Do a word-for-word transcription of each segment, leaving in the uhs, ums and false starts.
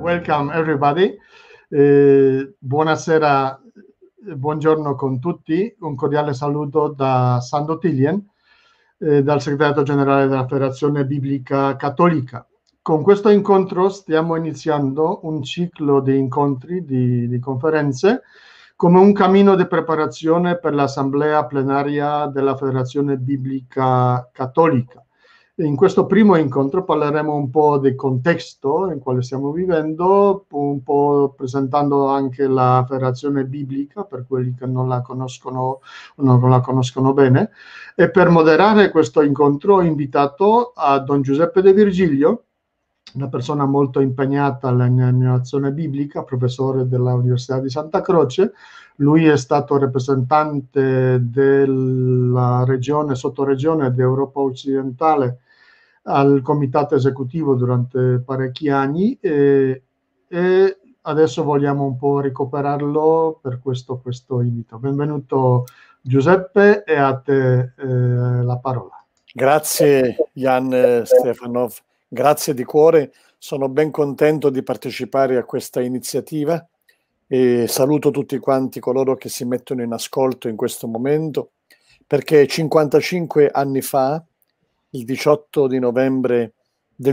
welcome everybody. Eh, buonasera, buongiorno con tutti. Un cordiale saluto da Sandro Tilien, eh, dal segretario generale della Federazione Biblica Cattolica. Con questo incontro stiamo iniziando un ciclo di incontri, di, di conferenze, come un cammino di preparazione per l'assemblea plenaria della Federazione Biblica Cattolica. In questo primo incontro parleremo un po' del contesto in quale stiamo vivendo, un po' presentando anche la Federazione Biblica per quelli che non la conoscono, non la conoscono bene. E per moderare questo incontro ho invitato a Don Giuseppe De Virgilio, una persona molto impegnata nell'innovazione biblica, professore dell'Università di Santa Croce. Lui è stato rappresentante della regione, sottoregione d'Europa occidentale al comitato esecutivo durante parecchi anni e, e adesso vogliamo un po' recuperarlo per questo, questo invito. Benvenuto Giuseppe, e a te eh, la parola. Grazie Jan Stefanov, grazie di cuore, sono ben contento di partecipare a questa iniziativa e saluto tutti quanti coloro che si mettono in ascolto in questo momento, perché cinquantacinque anni fa, il diciotto di novembre del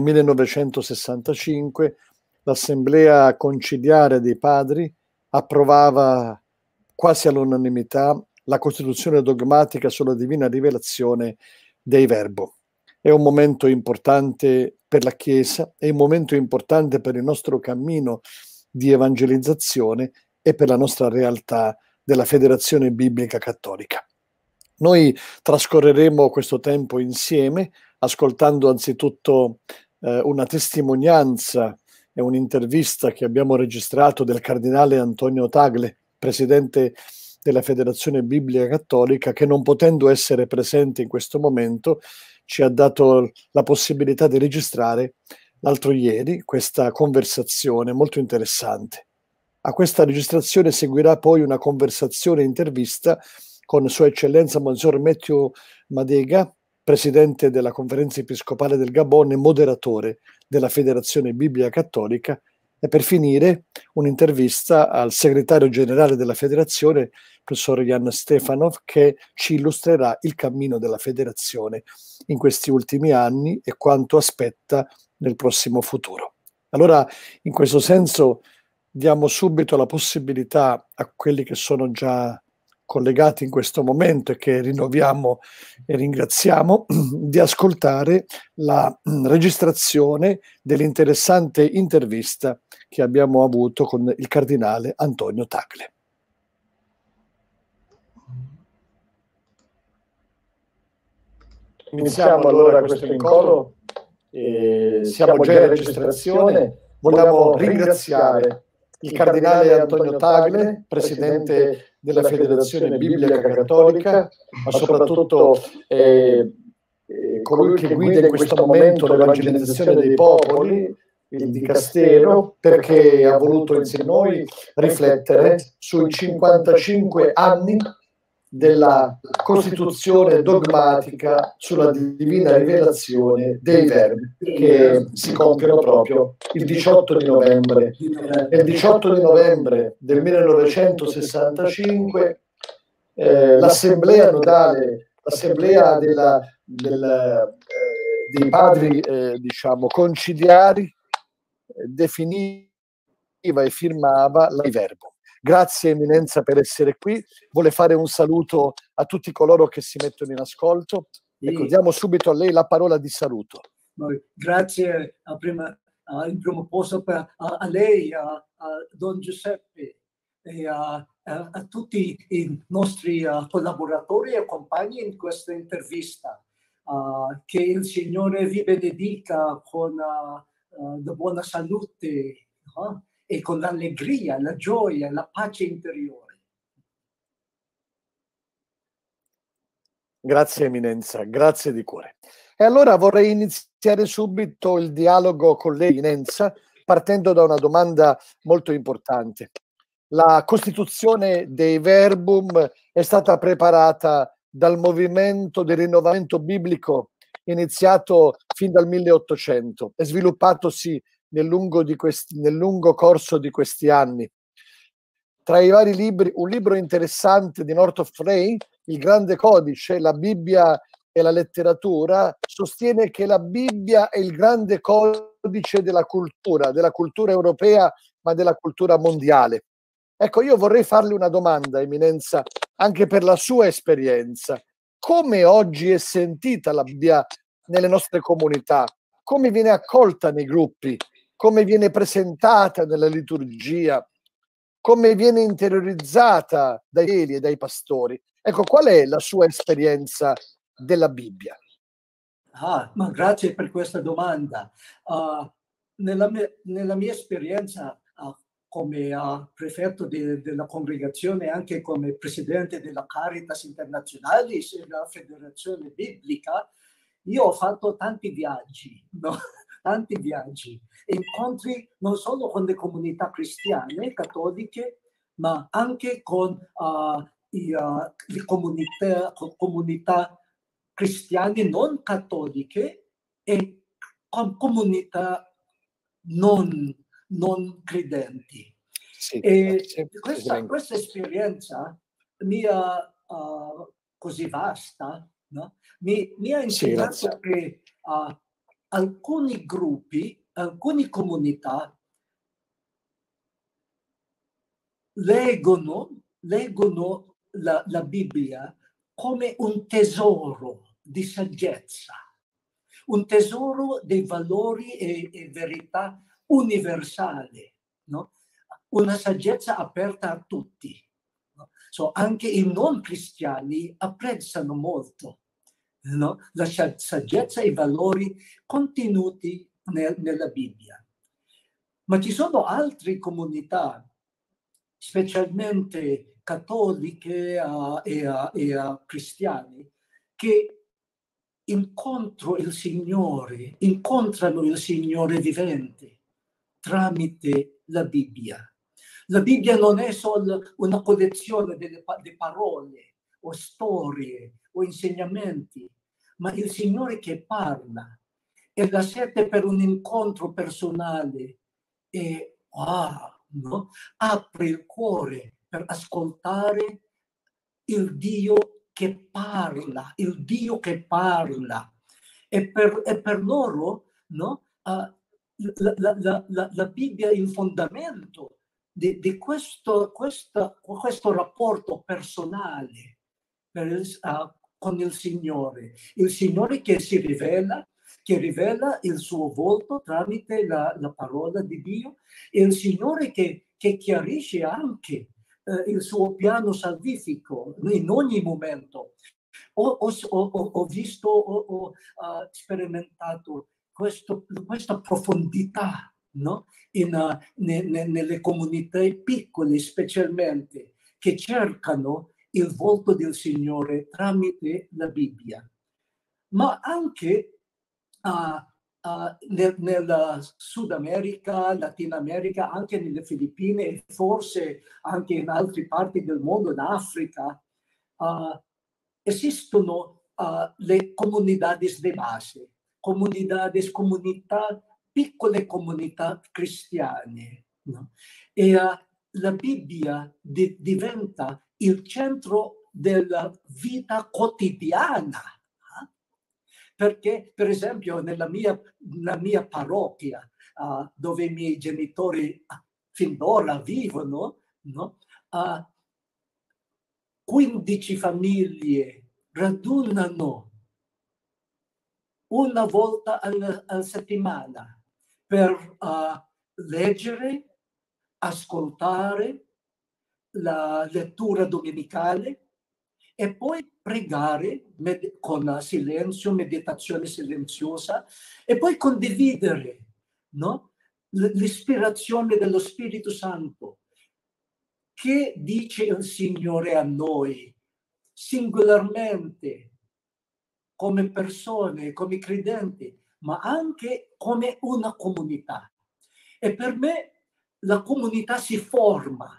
millenovecentosessantacinque, l'Assemblea Conciliare dei Padri approvava quasi all'unanimità la Costituzione dogmatica sulla divina rivelazione dei Verbo. È un momento importante per la Chiesa, è un momento importante per il nostro cammino di evangelizzazione e per la nostra realtà della Federazione Biblica Cattolica. Noi trascorreremo questo tempo insieme, ascoltando anzitutto eh, una testimonianza e un'intervista che abbiamo registrato del cardinale Antonio Tagle, presidente della Federazione Biblica Cattolica, che non potendo essere presente in questo momento ci ha dato la possibilità di registrare l'altro ieri questa conversazione molto interessante. A questa registrazione seguirà poi una conversazione intervista con Sua Eccellenza Monsignor Matthew Madega, presidente della Conferenza Episcopale del Gabon e moderatore della Federazione Biblica Cattolica, e per finire un'intervista al segretario generale della Federazione, professor Jan Stefanov, che ci illustrerà il cammino della Federazione in questi ultimi anni e quanto aspetta nel prossimo futuro. Allora, in questo senso, diamo subito la possibilità a quelli che sono già collegati in questo momento e che rinnoviamo e ringraziamo di ascoltare la registrazione dell'interessante intervista che abbiamo avuto con il cardinale Antonio Tagle. Iniziamo allora questo incontro, eh, siamo già in registrazione, vogliamo ringraziare il cardinale Antonio Tagle, presidente della Federazione Biblica Cattolica, ma soprattutto eh, eh, colui che guida in questo momento l'evangelizzazione dei popoli, il dicastero, perché ha voluto insieme a noi riflettere sui cinquantacinque anni della Costituzione dogmatica sulla divina rivelazione dei Verbi, che si compiono proprio il diciotto di novembre. Il diciotto di novembre del millenovecentosessantacinque eh, l'assemblea nodale, l'assemblea della, della, eh, dei padri eh, diciamo conciliari eh, definiva e firmava il Verbo. Grazie Eminenza per essere qui. Vuole fare un saluto a tutti coloro che si mettono in ascolto. Ecco, diamo subito a lei la parola di saluto. Grazie a prima, uh, in primo posto per, uh, a lei, uh, a Don Giuseppe e uh, uh, a tutti i nostri uh, collaboratori e compagni in questa intervista. Uh, che il Signore vi benedica con uh, uh, la buona salute, uh, e con l'allegria, la gioia, la pace interiore. Grazie Eminenza, grazie di cuore. E allora vorrei iniziare subito il dialogo con lei, Eminenza, partendo da una domanda molto importante. La Costituzione dei Verbum è stata preparata dal movimento del rinnovamento biblico iniziato fin dal milleottocento e sviluppatosi nel lungo, di questi, nel lungo corso di questi anni. Tra i vari libri, un libro interessante di Northrop Frye, Il grande codice, la Bibbia e la letteratura, sostiene che la Bibbia è il grande codice della cultura, della cultura europea, ma della cultura mondiale. Ecco, io vorrei farle una domanda, Eminenza, anche per la sua esperienza. Come oggi è sentita la Bibbia nelle nostre comunità? Come viene accolta nei gruppi? Come viene presentata nella liturgia? Come viene interiorizzata dai fedeli e dai pastori? Ecco, qual è la sua esperienza della Bibbia? Ah, ma grazie per questa domanda. Uh, nella, mia, nella mia esperienza uh, come uh, prefetto de, della congregazione e anche come presidente della Caritas Internationalis e della Federazione Biblica, io ho fatto tanti viaggi, no? tanti viaggi, incontri non solo con le comunità cristiane, cattoliche, ma anche con uh, i, uh, le comunità, comunità cristiane non cattoliche e con comunità non, non credenti. Sì, e sì, questa, sì, questa esperienza mia uh, così vasta, no? mi, mi ha insegnato sì, che uh, alcuni gruppi, alcune comunità leggono, leggono la, la Bibbia come un tesoro di saggezza, un tesoro dei valori e, e verità universali, no? Una saggezza aperta a tutti. No? So, anche i non cristiani apprezzano molto, no? La saggezza e i valori contenuti nel, nella Bibbia. Ma ci sono altre comunità, specialmente cattoliche uh, e, uh, e uh, cristiani, che incontro il Signore, incontrano il Signore vivente tramite la Bibbia. La Bibbia non è solo una collezione delle, di parole o storie o insegnamenti, ma il Signore che parla e la sete per un incontro personale e wow, no? Apre il cuore per ascoltare il Dio che parla, il Dio che parla. E per, e per loro, no? Uh, la, la, la, la Bibbia è il fondamento di, di questo, questo, questo rapporto personale per il, uh, con il Signore. Il Signore che si rivela, che rivela il suo volto tramite la, la parola di Dio, e il Signore che, che chiarisce anche eh, il suo piano salvifico in ogni momento. Ho, ho, ho, ho visto, ho, ho uh, sperimentato questo, questa profondità, no? In, uh, ne, ne, nelle comunità piccole specialmente, che cercano il volto del Signore tramite la Bibbia. Ma anche uh, uh, nel, nel Sud America, Latino America, anche nelle Filippine e forse anche in altre parti del mondo, in Africa, uh, esistono uh, le comunidades de base, comunidades, comunità, piccole comunità cristiane. No? E uh, la Bibbia di, diventa il centro della vita quotidiana. Eh? Perché, per esempio, nella mia, nella mia parrocchia, uh, dove i miei genitori uh, fin d'ora vivono, no? uh, quindici famiglie radunano una volta alla, alla settimana per uh, leggere, ascoltare la lettura domenicale e poi pregare med- con silenzio, meditazione silenziosa, e poi condividere, no? L- l'ispirazione dello Spirito Santo. Che dice il Signore a noi, singolarmente, come persone, come credenti, ma anche come una comunità. E per me la comunità si forma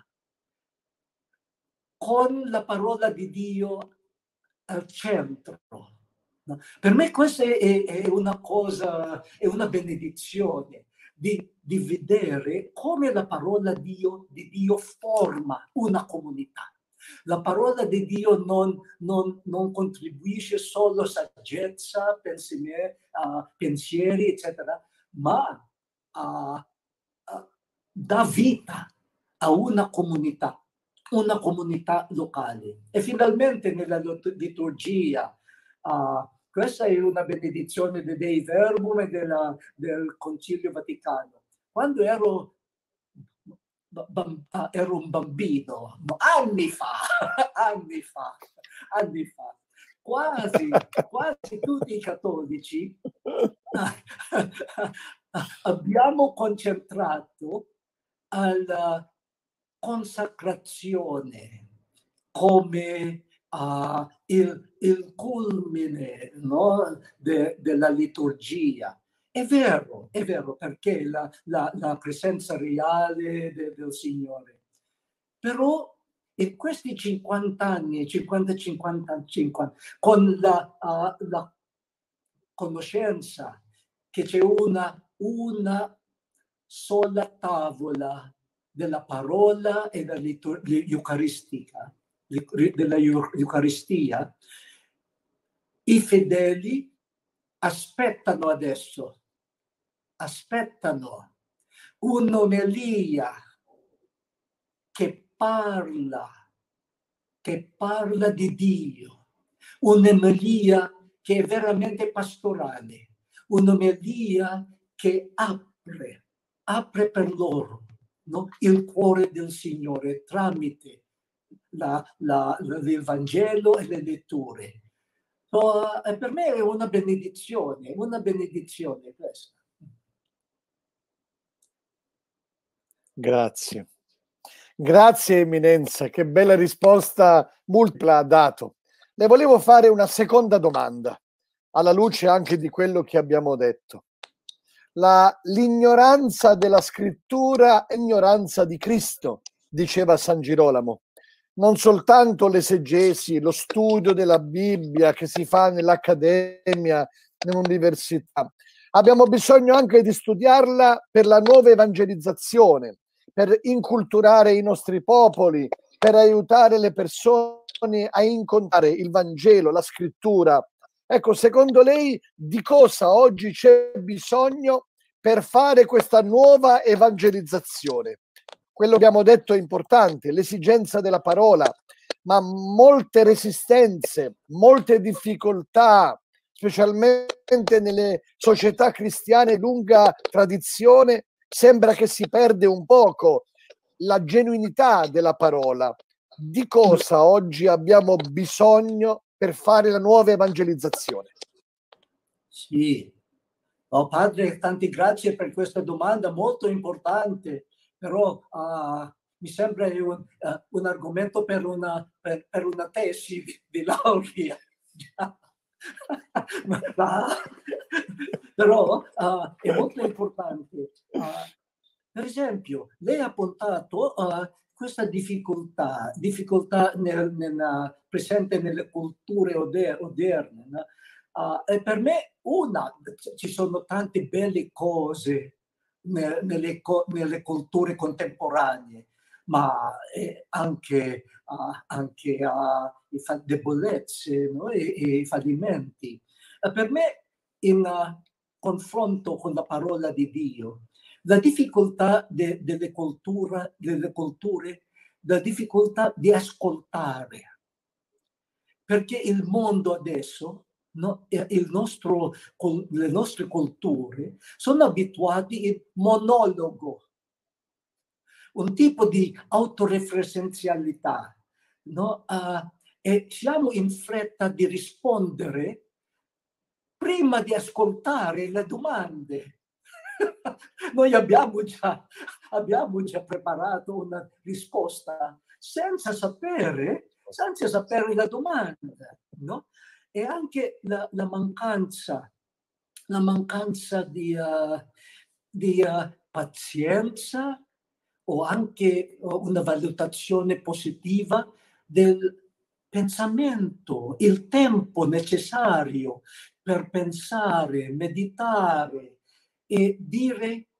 con la parola di Dio al centro. Per me questa è, è una cosa, è una benedizione. di, di vedere come la parola Dio, di Dio forma una comunità. La parola di Dio non, non, non contribuisce solo a saggezza, pensieri, uh, pensieri eccetera, ma uh, uh, dà vita a una comunità, una comunità locale. E finalmente nella liturgia, uh, questa è una benedizione di Dei Verbum e della, del Concilio Vaticano. Quando ero, ero un bambino, anni fa, anni fa, anni fa, quasi, quasi tutti i cattolici abbiamo concentrato alla consacrazione come uh, il, il culmine, no, de, della liturgia. È vero, è vero, perché la, la, la presenza reale de, del Signore. Però in questi cinquanta anni, cinquanta cinquanta cinquanta, con la, uh, la conoscenza che c'è una, una sola tavola della parola e dell'Eucaristia, della Eucaristia, i fedeli aspettano adesso, aspettano un'omelia che parla, che parla di Dio, un'omelia che è veramente pastorale, un'omelia che apre, apre per loro, no? Il cuore del Signore tramite la, la, il Vangelo e le letture. So, per me è una benedizione, una benedizione questa. Grazie. Grazie Eminenza, che bella risposta multipla ha dato. Le volevo fare una seconda domanda, alla luce anche di quello che abbiamo detto. L'ignoranza della scrittura è ignoranza di Cristo, diceva San Girolamo. Non soltanto l'esegesi, lo studio della Bibbia che si fa nell'accademia, nell'università. Abbiamo bisogno anche di studiarla per la nuova evangelizzazione, per inculturare i nostri popoli, per aiutare le persone a incontrare il Vangelo, la scrittura. Ecco, secondo lei di cosa oggi c'è bisogno per fare questa nuova evangelizzazione? Quello che abbiamo detto è importante, l'esigenza della parola, ma molte resistenze, molte difficoltà, specialmente nelle società cristiane lunga tradizione, sembra che si perde un poco la genuinità della parola. Di cosa oggi abbiamo bisogno per fare la nuova evangelizzazione? Sì, oh, padre, tanti grazie per questa domanda molto importante, però uh, mi sembra un, uh, un argomento per una, per, per una tesi di, di laurea. Però uh, è molto importante. Uh, per esempio, lei ha puntato uh, questa difficoltà, difficoltà nel, nella, presente nelle culture oder, oderne. No? Uh, e per me una, ci sono tante belle cose nelle, nelle, nelle culture contemporanee, ma eh, anche, uh, anche uh, debolezze, no? e, e fallimenti. Uh, per me, in uh, confronto con la parola di Dio, la difficoltà de, delle, culture, delle culture, la difficoltà di ascoltare, perché il mondo adesso, no, il nostro, le nostre culture sono abituati al monologo, un tipo di autoreferenzialità, no? Uh, e siamo in fretta di rispondere prima di ascoltare le domande. Noi abbiamo già, abbiamo già preparato una risposta senza sapere, senza sapere la domanda, no? E anche la, la mancanza, la mancanza di, uh, di uh, pazienza o anche una valutazione positiva del pensamento, il tempo necessario per pensare, meditare e dire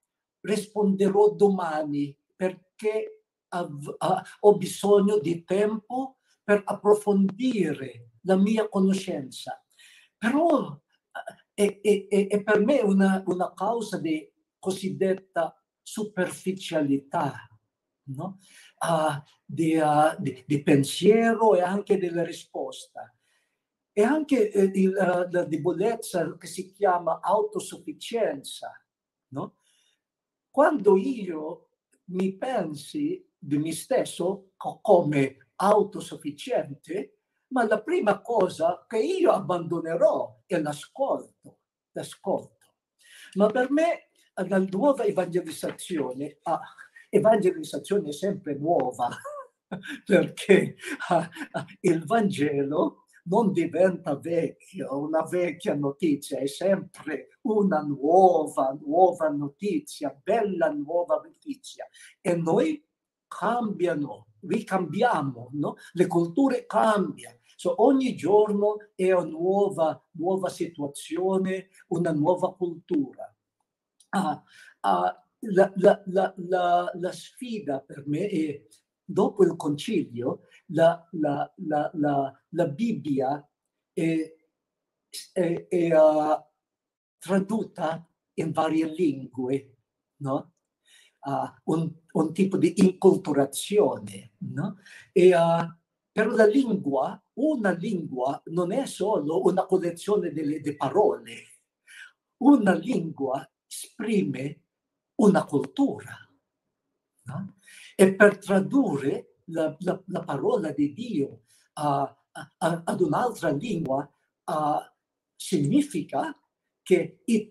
risponderò domani perché ho bisogno di tempo per approfondire la mia conoscenza. Però è, è, è per me una, una causa di cosiddetta superficialità, no? Uh, di, uh, di, di pensiero e anche della risposta. E anche eh, il, uh, la debolezza che si chiama autosufficienza, no? Quando io mi pensi di me stesso come autosufficiente, ma la prima cosa che io abbandonerò è l'ascolto, l'ascolto. Ma per me la nuova evangelizzazione, ah, evangelizzazione è sempre nuova, perché ah, il Vangelo non diventa vecchio, una vecchia notizia, è sempre una nuova, nuova notizia, bella nuova notizia. E noi cambiano, ricambiamo, no? Le culture cambiano. So, ogni giorno è una nuova, nuova situazione, una nuova cultura. Ah, ah, la, la, la, la, la sfida per me è, dopo il concilio, la, la, la, la, la Bibbia è, è, è uh, tradotta in varie lingue, no? Uh, un, un tipo di inculturazione, no? E uh, per la lingua, una lingua non è solo una collezione delle, delle parole, una lingua esprime una cultura, no? E per tradurre la, la, la parola di Dio uh, uh, ad un'altra lingua uh, significa che i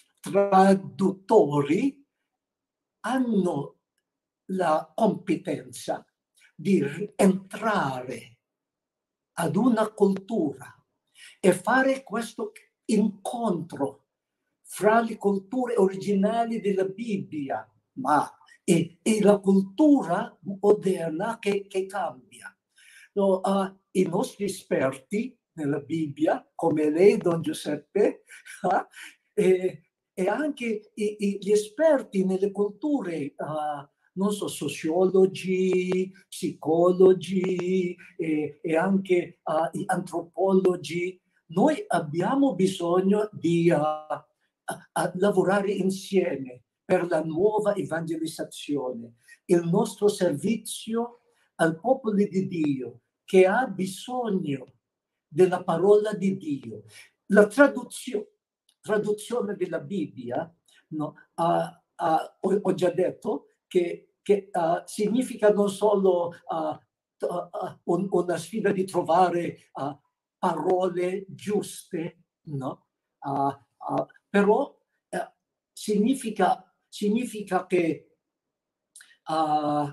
traduttori hanno la competenza di entrare ad una cultura e fare questo incontro fra le culture originali della Bibbia, ma e, e la cultura moderna che, che cambia. No, uh, I nostri esperti nella Bibbia, come lei, Don Giuseppe, uh, e, e anche i, i, gli esperti nelle culture, uh, non so, sociologi, psicologi e, e anche uh, gli antropologi, noi abbiamo bisogno di uh, a, a lavorare insieme per la nuova evangelizzazione, il nostro servizio al popolo di Dio che ha bisogno della parola di Dio. La traduzio, traduzione della Bibbia, no, uh, uh, ho, ho già detto che, che uh, significa non solo uh, uh, un, una sfida di trovare uh, parole giuste, no? Uh, uh, però uh, significa significa che uh,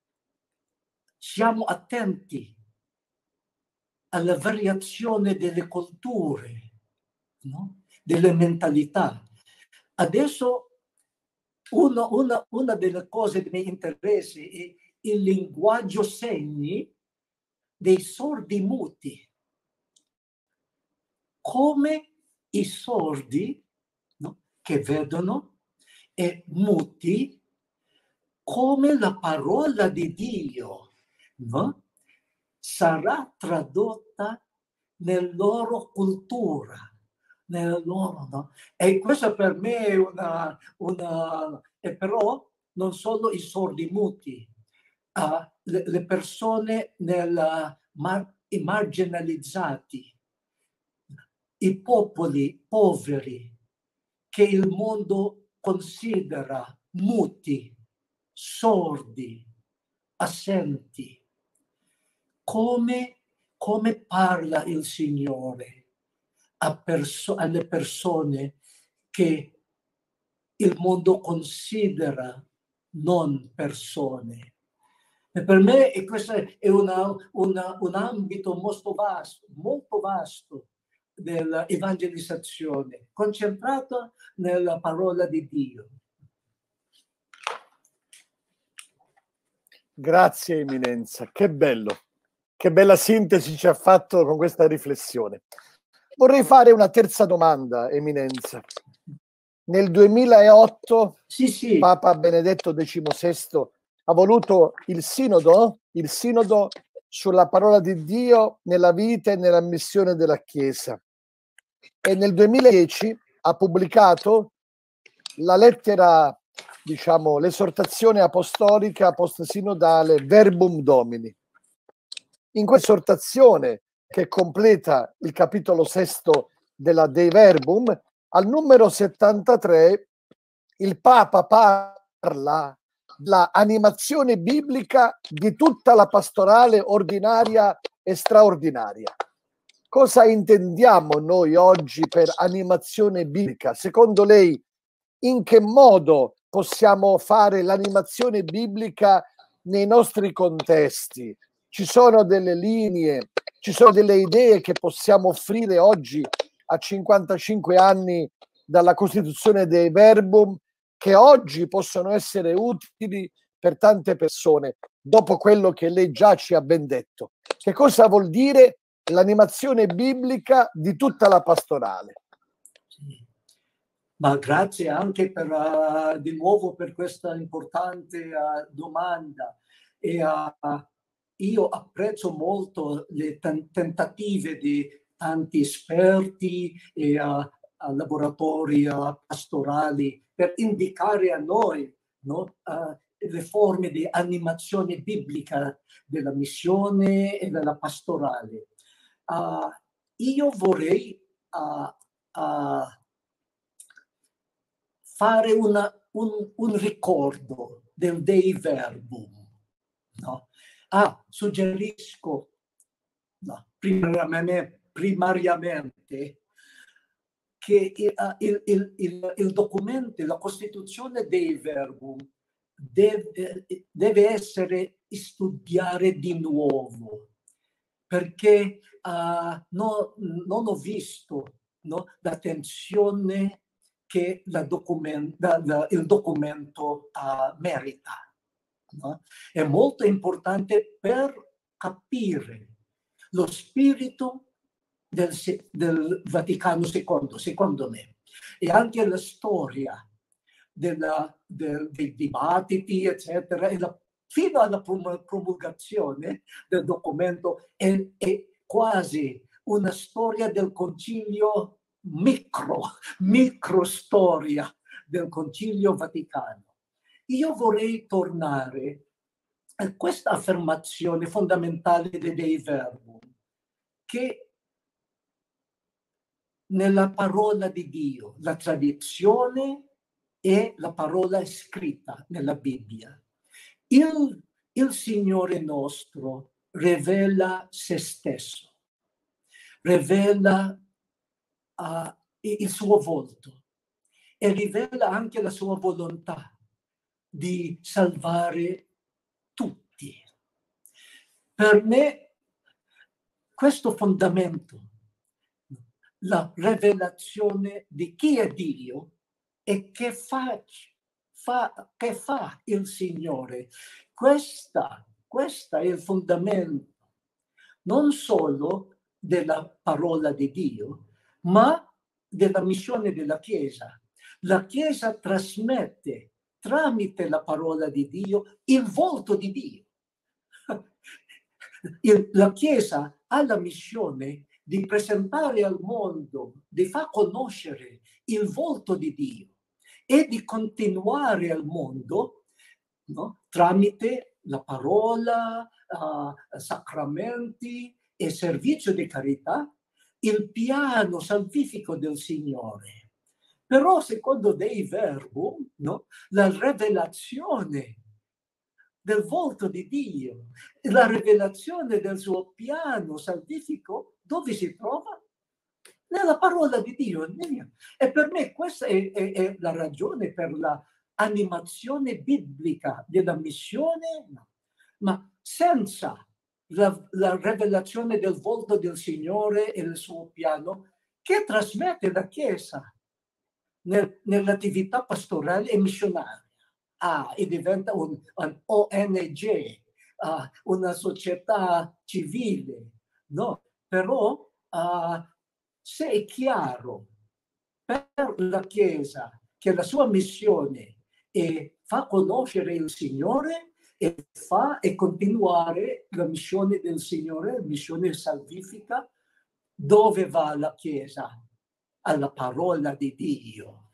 siamo attenti alla variazione delle culture, no? Delle mentalità. Adesso uno, una, una delle cose che mi interessa è il linguaggio segni dei sordi muti. Come i sordi, no? Che vedono, e muti, come la parola di Dio, no? Sarà tradotta nella loro cultura, nella loro, no? E questo per me è una, una e però non solo i sordi muti, uh, le, le persone nella, mar, i marginalizzati, i popoli poveri che il mondo considera muti, sordi, assenti. Come, come parla il Signore a perso- alle persone che il mondo considera non persone? E per me e questo è una, una, un ambito molto vasto, molto vasto dell'evangelizzazione, concentrato nella parola di Dio. Grazie Eminenza, che bello, che bella sintesi ci ha fatto con questa riflessione. Vorrei fare una terza domanda, Eminenza. nel duemilaotto Sì, sì. Papa Benedetto diciannovesimo ha voluto il sinodo, il sinodo sulla parola di Dio nella vita e nella missione della Chiesa. E nel duemiladieci ha pubblicato la lettera, diciamo, l'esortazione apostolica post-sinodale Verbum Domini. In questa esortazione, che completa il capitolo sesto della Dei Verbum, al numero settantatré il Papa parla della animazione biblica di tutta la pastorale ordinaria e straordinaria. Cosa intendiamo noi oggi per animazione biblica? Secondo lei, in che modo possiamo fare l'animazione biblica nei nostri contesti? Ci sono delle linee, ci sono delle idee che possiamo offrire oggi a cinquantacinque anni dalla Costituzione dei Verbum, che oggi possono essere utili per tante persone, dopo quello che lei già ci ha ben detto. Che cosa vuol dire l'animazione biblica di tutta la pastorale? Sì. Ma grazie anche per, uh, di nuovo per questa importante uh, domanda. E, uh, io apprezzo molto le tentative di tanti esperti e uh, laboratori uh, pastorali per indicare a noi, no, uh, le forme di animazione biblica della missione e della pastorale. Uh, io vorrei uh, uh, fare una, un, un ricordo del Dei Verbum. No? Ah, suggerisco no, primariamente, primariamente che il, il, il, il, il documento, la Costituzione Dei Verbum deve, deve essere studiare di nuovo, perché uh, no, non ho visto no, l'attenzione che la document, la, la, il documento uh, merita. No? È molto importante per capire lo spirito del, del Vaticano secondo, secondo me, e anche la storia della, del, dei dibattiti, eccetera, e la, fino alla promulgazione del documento è, è quasi una storia del concilio micro, micro storia del Concilio Vaticano. Io vorrei tornare a questa affermazione fondamentale dei Dei Verbum, che nella parola di Dio, la tradizione e la parola scritta nella Bibbia, il, il Signore nostro rivela se stesso, rivela uh, il suo volto e rivela anche la sua volontà di salvare tutti. Per me questo fondamento, la rivelazione di chi è Dio e che fa, fa, che fa il Signore, questa, questa è il fondamento non solo della parola di Dio, ma della missione della Chiesa. La Chiesa trasmette tramite la parola di Dio il volto di Dio. La Chiesa ha la missione di presentare al mondo, di far conoscere il volto di Dio e di continuare al mondo, no? Tramite la parola, uh, sacramenti e servizio di carità, il piano salvifico del Signore. Però secondo Dei Verbum, no? La rivelazione del volto di Dio, la rivelazione del suo piano salvifico, dove si trova? Nella parola di Dio. E per me questa è, è, è la ragione per la animazione biblica della missione, no. Ma senza la, la rivelazione del volto del Signore e il suo piano, che trasmette la Chiesa nel, nell'attività pastorale e missionaria. Ah, e diventa un, un O N G, uh, una società civile, no? Però uh, se è chiaro per la Chiesa che la sua missione è fa conoscere il Signore e fa e continuare la missione del Signore, la missione salvifica, dove va la Chiesa? Alla parola di Dio.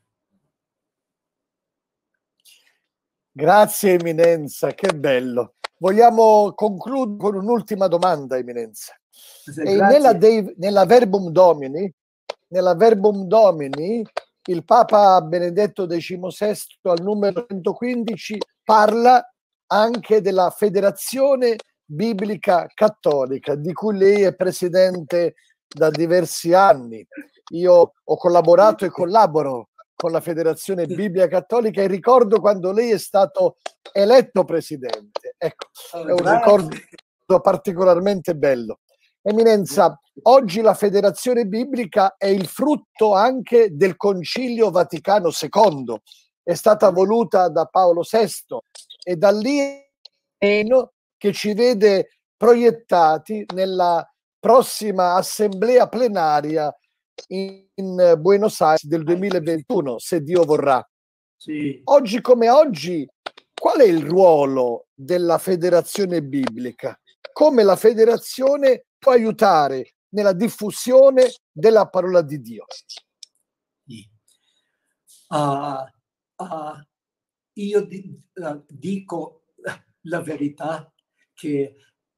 Grazie Eminenza, che bello. Vogliamo concludere con un'ultima domanda, Eminenza. E nella, Dei, nella Verbum Domini, nella Verbum Domini, il Papa Benedetto diciannovesimo al numero centoquindici parla anche della Federazione Biblica Cattolica, di cui lei è presidente da diversi anni. Io ho collaborato e collaboro con la Federazione Biblica Cattolica e ricordo quando lei è stato eletto presidente. Ecco, è un ricordo particolarmente bello. Eminenza, oggi la Federazione Biblica è il frutto anche del Concilio Vaticano secondo. È stata voluta da Paolo sesto e da lì che ci vede proiettati nella prossima assemblea plenaria in Buenos Aires del duemilaventuno, se Dio vorrà. Sì. Oggi come oggi, qual è il ruolo della Federazione Biblica? Come la Federazione può aiutare nella diffusione della parola di Dio? Sì. Uh, uh, io di, uh, dico la verità che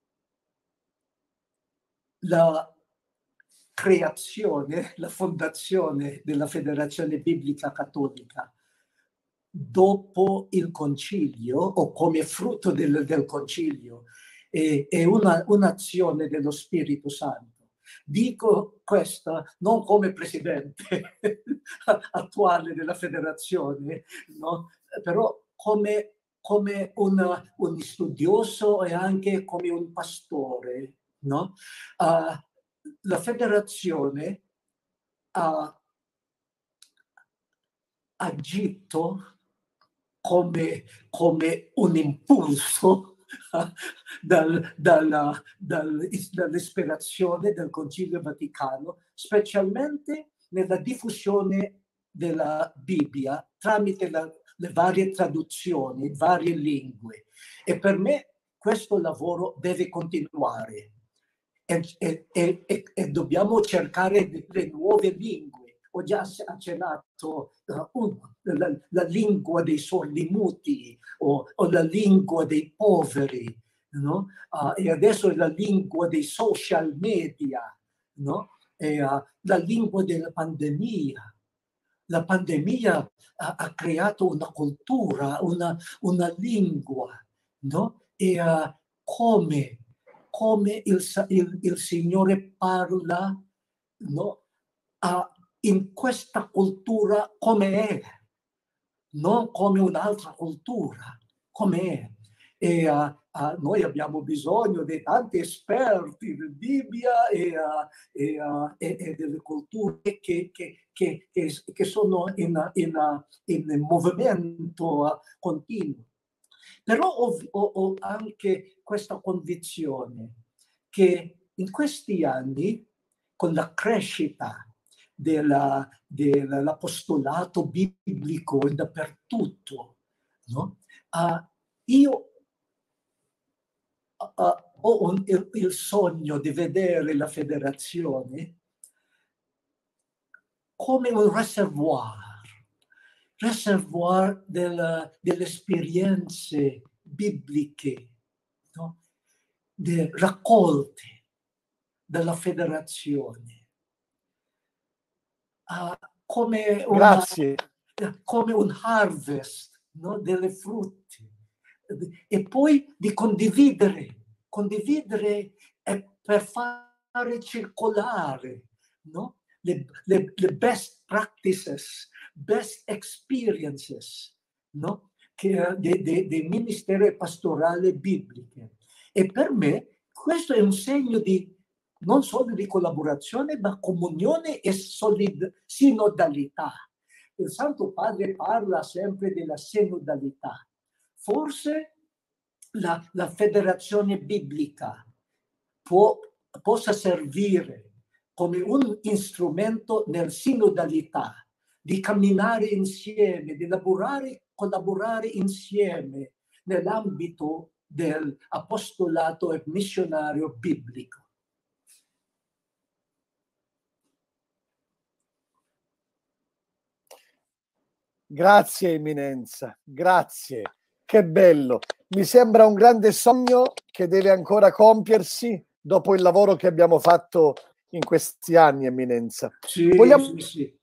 la creazione, la fondazione della Federazione Biblica Cattolica dopo il concilio o come frutto del, del concilio è, è una, un'azione dello Spirito Santo. Dico questo non come presidente attuale della federazione, no? Però come, come una, un studioso e anche come un pastore, no? Uh, la federazione ha agito come, come un impulso dal, dalla, dal, dall'ispirazione del Concilio Vaticano, specialmente nella diffusione della Bibbia tramite la, le varie traduzioni, varie lingue. E per me questo lavoro deve continuare. E, e, e, e dobbiamo cercare le nuove lingue. Ho già accennato uh, un, la, la lingua dei sordomuti o, o la lingua dei poveri, no? Uh, e adesso è la lingua dei social media, no? E, uh, la lingua della pandemia. La pandemia ha, ha creato una cultura, una, una lingua, no? E uh, come come il, il, il Signore parla, no? uh, in questa cultura come è, non come un'altra cultura, come è. E uh, uh, noi abbiamo bisogno di tanti esperti di Bibbia e, uh, e, uh, e, e delle culture che, che, che, che, che sono in, in, in movimento uh, continuo. Però ho, ho, ho anche questa convinzione che in questi anni, con la crescita della, dell'apostolato biblico dappertutto, no? uh, io uh, ho un, il, il sogno di vedere la federazione come un reservoir. reservoir della, delle esperienze bibliche, no? De, raccolte dalla federazione. Uh, come, una, come un harvest, no? Delle frutti. E poi di condividere, condividere per fare circolare, no? le, le, le best practices, best experiences, no? Che, dei de, de ministeri pastorali bibliche. E per me questo è un segno di non solo di collaborazione, ma comunione e solid, sinodalità. Il Santo Padre parla sempre della sinodalità. Forse la, la federazione biblica può, possa servire come un strumento nel sinodalità, di camminare insieme, di lavorare, collaborare insieme nell'ambito dell'apostolato e missionario biblico. Grazie Eminenza, grazie, che bello. Mi sembra un grande sogno che deve ancora compiersi dopo il lavoro che abbiamo fatto in questi anni, Eminenza. Sì, Vogliamo... sì, sì.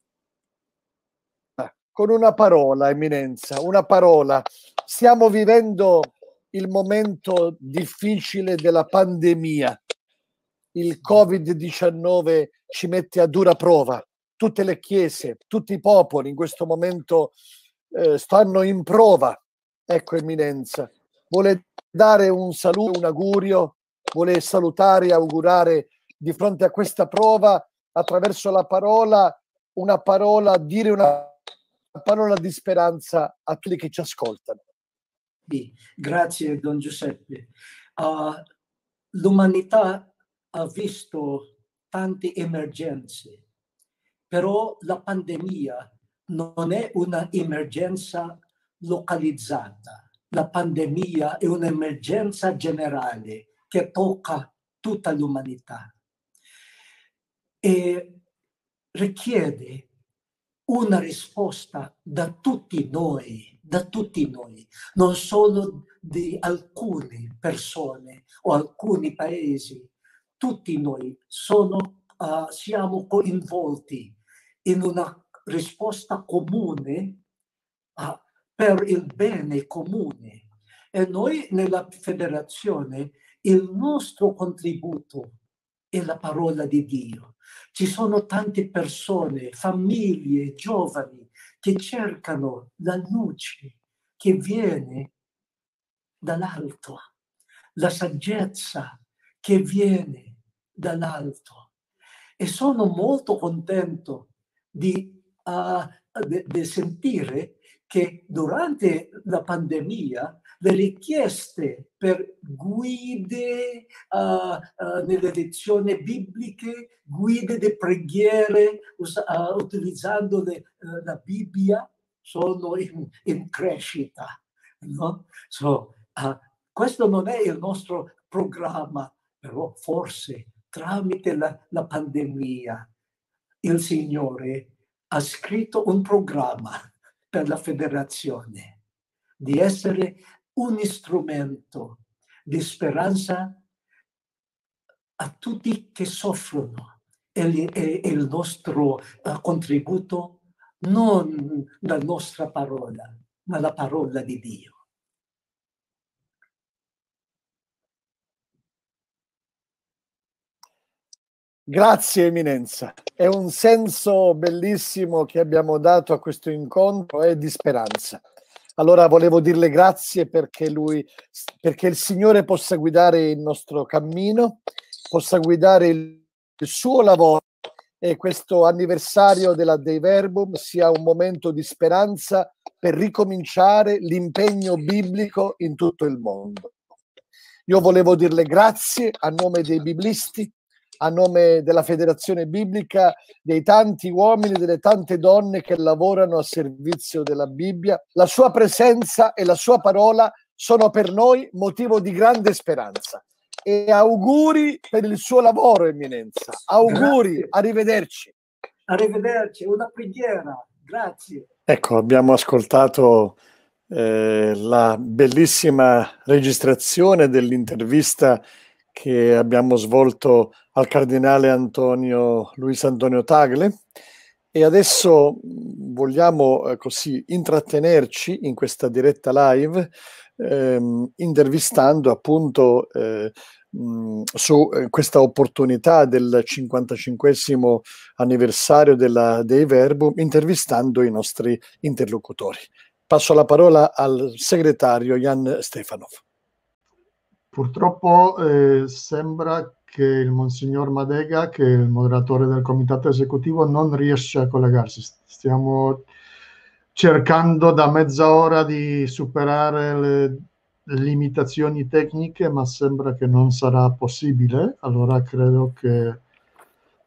Con una parola, Eminenza, una parola. Stiamo vivendo il momento difficile della pandemia. Il Covid diciannove ci mette a dura prova. Tutte le chiese, tutti i popoli in questo momento eh, stanno in prova. Ecco, Eminenza, vuole dare un saluto, un augurio, vuole salutare e augurare di fronte a questa prova attraverso la parola, una parola, dire una parola di speranza a tutti che ci ascoltano. Sì, grazie Don Giuseppe. Uh, l'umanità ha visto tante emergenze, però la pandemia non è una emergenza localizzata. La pandemia è un'emergenza generale che tocca tutta l'umanità e richiede una risposta da tutti noi, da tutti noi, non solo di alcune persone o alcuni paesi. Tutti noi sono, uh, siamo coinvolti in una risposta comune uh, per il bene comune. E noi nella federazione, il nostro contributo è la parola di Dio. Ci sono tante persone, famiglie, giovani che cercano la luce che viene dall'alto, la saggezza che viene dall'alto. E sono molto contento di, uh, di, di sentire che durante la pandemia le richieste per guide uh, uh, nelle lezioni bibliche, guide di preghiere uh, utilizzando le, uh, la Bibbia sono in, in crescita. No? So, uh, questo non è il nostro programma, però forse tramite la, la pandemia il Signore ha scritto un programma per la federazione di essere un strumento di speranza a tutti che soffrono e, e, e il nostro uh, contributo non la nostra parola, ma la parola di Dio. Grazie Eminenza, è un senso bellissimo che abbiamo dato a questo incontro e di speranza. Allora volevo dirle grazie perché lui, perché il Signore possa guidare il nostro cammino, possa guidare il, il suo lavoro e questo anniversario della Dei Verbum sia un momento di speranza per ricominciare l'impegno biblico in tutto il mondo. Io volevo dirle grazie a nome dei biblisti, a nome della Federazione Biblica, dei tanti uomini e delle tante donne che lavorano a servizio della Bibbia. La sua presenza e la sua parola sono per noi motivo di grande speranza. E auguri per il suo lavoro, Eminenza. Auguri, grazie. Arrivederci. Arrivederci, una preghiera. Grazie. Ecco, abbiamo ascoltato eh, la bellissima registrazione dell'intervista che abbiamo svolto al cardinale Antonio Luis Antonio Tagle e adesso vogliamo eh, così intrattenerci in questa diretta live ehm, intervistando appunto eh, mh, su eh, questa opportunità del cinquantacinquesimo anniversario della Dei Verbum, intervistando i nostri interlocutori. Passo la parola al segretario Jan Stefanov. Purtroppo eh, sembra che il Monsignor Madega, che è il moderatore del comitato esecutivo, non riesce a collegarsi. Stiamo cercando da mezz'ora di superare le limitazioni tecniche, ma sembra che non sarà possibile. Allora credo che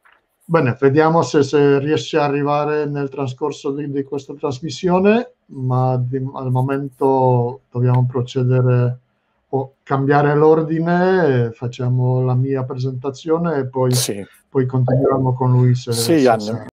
Bene, vediamo se, se riesce a arrivare nel trascorso di, di questa trasmissione, ma di, al momento dobbiamo procedere o cambiare l'ordine, facciamo la mia presentazione e poi, sì. poi continuiamo con lui. Se, sì, se, Jan. se.